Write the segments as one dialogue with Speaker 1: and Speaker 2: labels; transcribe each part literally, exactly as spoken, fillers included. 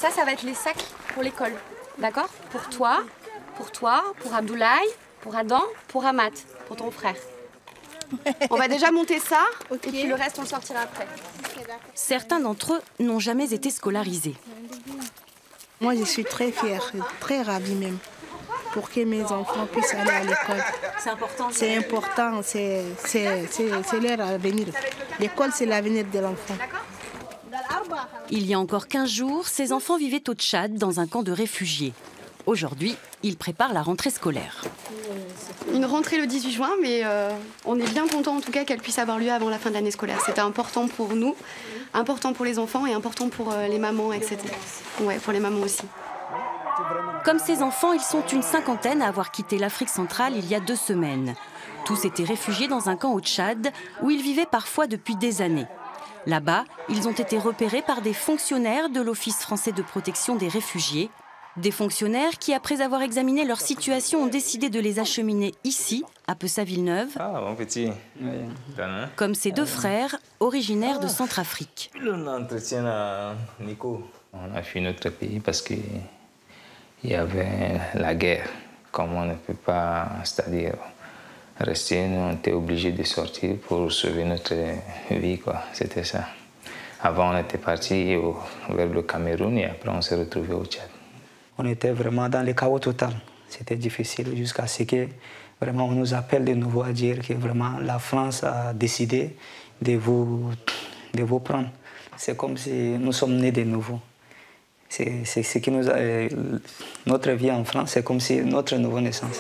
Speaker 1: Ça, ça va être les sacs pour l'école. D'accord? Pour toi, pour toi, pour Abdoulaye, pour Adam, pour Amat, pour ton frère. On va déjà monter ça, okay. Et puis le reste, on le sortira après.
Speaker 2: Certains d'entre eux n'ont jamais été scolarisés.
Speaker 3: Moi, je suis très fière, très ravie même, pour que mes enfants puissent aller à l'école.
Speaker 2: C'est important.
Speaker 3: C'est important, c'est leur avenir. L'école, c'est l'avenir de l'enfant.
Speaker 2: Il y a encore quinze jours, ces enfants vivaient au Tchad dans un camp de réfugiés. Aujourd'hui, ils préparent la rentrée scolaire.
Speaker 1: Une rentrée le dix-huit juin, mais euh, on est bien content en tout cas qu'elle puisse avoir lieu avant la fin de l'année scolaire. C'était important pour nous, important pour les enfants et important pour euh, les mamans, et cetera. Ouais, pour les mamans aussi.
Speaker 2: Comme ces enfants, ils sont une cinquantaine à avoir quitté l'Afrique centrale il y a deux semaines. Tous étaient réfugiés dans un camp au Tchad où ils vivaient parfois depuis des années. Là-bas, ils ont été repérés par des fonctionnaires de l'Office français de protection des réfugiés. Des fonctionnaires qui, après avoir examiné leur situation, ont décidé de les acheminer ici, à Pessa-Villeneuve,
Speaker 4: ah, bon petit.
Speaker 2: comme ses deux frères, originaires de Centrafrique.
Speaker 4: L'entretien à Nico. On a fui notre pays parce qu'il y avait la guerre. Comme on ne peut pas, c'est-à-dire rester, on était obligé de sortir pour sauver notre vie, quoi. C'était ça. Avant, on était parti au, vers le Cameroun et après, on s'est retrouvé au Tchad.
Speaker 5: On était vraiment dans le chaos total. C'était difficile jusqu'à ce que vraiment on nous appelle de nouveau à dire que vraiment la France a décidé de vous, de vous prendre. C'est comme si nous sommes nés de nouveau. C'est ce qui nous a, notre vie en France, c'est comme si notre nouvelle naissance.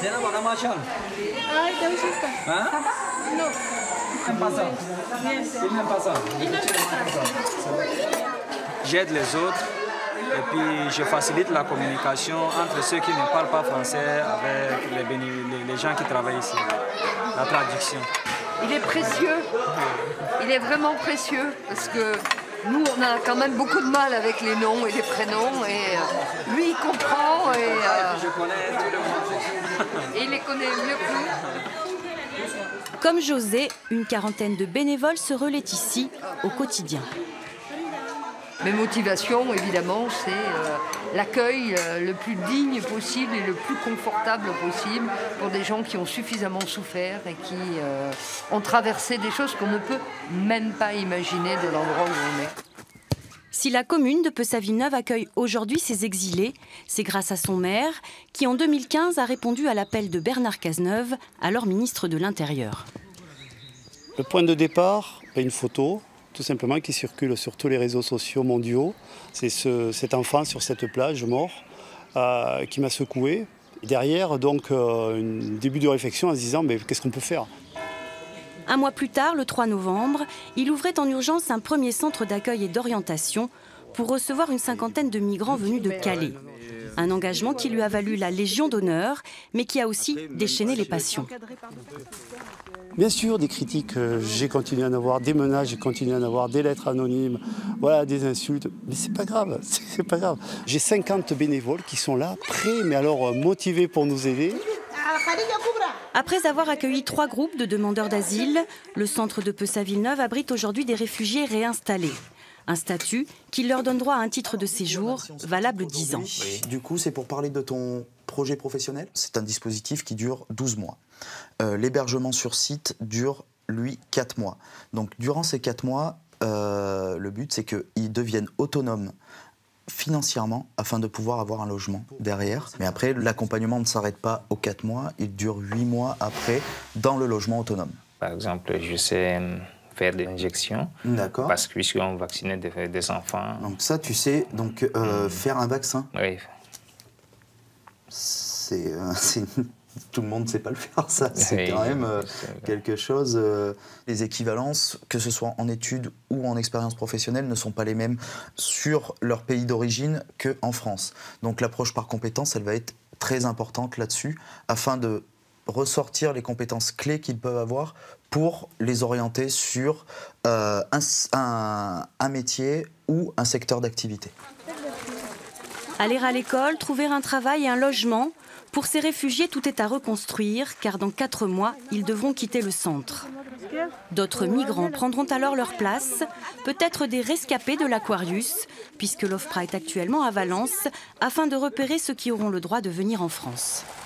Speaker 6: J'aide les autres. Et puis je facilite la communication entre ceux qui ne parlent pas français avec les, les, les gens qui travaillent ici. La traduction.
Speaker 7: Il est précieux. Il est vraiment précieux parce que nous, on a quand même beaucoup de mal avec les noms et les prénoms. Et euh, lui, il comprend et, euh,
Speaker 6: je connais tout le monde.
Speaker 7: Et il les connaît mieux que nous.
Speaker 2: Comme José, une quarantaine de bénévoles se relaient ici au quotidien.
Speaker 7: Mes motivations, évidemment, c'est euh, l'accueil euh, le plus digne possible et le plus confortable possible pour des gens qui ont suffisamment souffert et qui euh, ont traversé des choses qu'on ne peut même pas imaginer de l'endroit où on est.
Speaker 2: Si la commune de Pessa-Villeneuve accueille aujourd'hui ces exilés, c'est grâce à son maire qui, en deux mille quinze, a répondu à l'appel de Bernard Cazeneuve, alors ministre de l'Intérieur.
Speaker 8: Le point de départ, une photo, tout simplement, qui circule sur tous les réseaux sociaux mondiaux. C'est ce, cet enfant sur cette plage mort euh, qui m'a secoué. Et derrière, donc, euh, un début de réflexion en se disant mais qu'est-ce qu'on peut faire?
Speaker 2: Un mois plus tard, le trois novembre, il ouvrait en urgence un premier centre d'accueil et d'orientation pour recevoir une cinquantaine de migrants venus de Calais. Un engagement qui lui a valu la Légion d'honneur, mais qui a aussi déchaîné les passions.
Speaker 8: Bien sûr, des critiques, euh, j'ai continué à en avoir, des menaces, j'ai continué à en avoir, des lettres anonymes, voilà, des insultes. Mais c'est pas grave, c'est pas grave. J'ai cinquante bénévoles qui sont là, prêts, mais alors motivés pour nous aider.
Speaker 2: Après avoir accueilli trois groupes de demandeurs d'asile, le centre de Pessa-Villeneuve abrite aujourd'hui des réfugiés réinstallés. Un statut qui leur donne droit à un titre de séjour valable dix ans.
Speaker 9: Du coup, c'est pour parler de ton projet professionnel. C'est un dispositif qui dure douze mois. Euh, L'hébergement sur site dure, lui, quatre mois. Donc, durant ces quatre mois, euh, le but, c'est qu'ils deviennent autonomes financièrement afin de pouvoir avoir un logement derrière. Mais après, l'accompagnement ne s'arrête pas aux quatre mois. Il dure huit mois après dans le logement autonome.
Speaker 4: Par exemple, je sais faire des injections.
Speaker 9: D'accord.
Speaker 4: Parce que puisqu'on vaccinait des, des enfants.
Speaker 9: Donc ça, tu sais, donc euh, mmh. faire un vaccin.
Speaker 4: Oui.
Speaker 9: C'est, euh, tout le monde ne sait pas le faire, ça. C'est quand même euh, quelque chose. Euh, les équivalences, que ce soit en études ou en expérience professionnelle, ne sont pas les mêmes sur leur pays d'origine qu'en France. Donc l'approche par compétences, elle va être très importante là-dessus, afin de ressortir les compétences clés qu'ils peuvent avoir pour les orienter sur euh, un, un, un métier ou un secteur d'activité.
Speaker 2: Aller à l'école, trouver un travail et un logement, Pour ces réfugiés, tout est à reconstruire, car dans quatre mois, ils devront quitter le centre. D'autres migrants prendront alors leur place, peut-être des rescapés de l'Aquarius, puisque l'OFPRA est actuellement à Valence, afin de repérer ceux qui auront le droit de venir en France.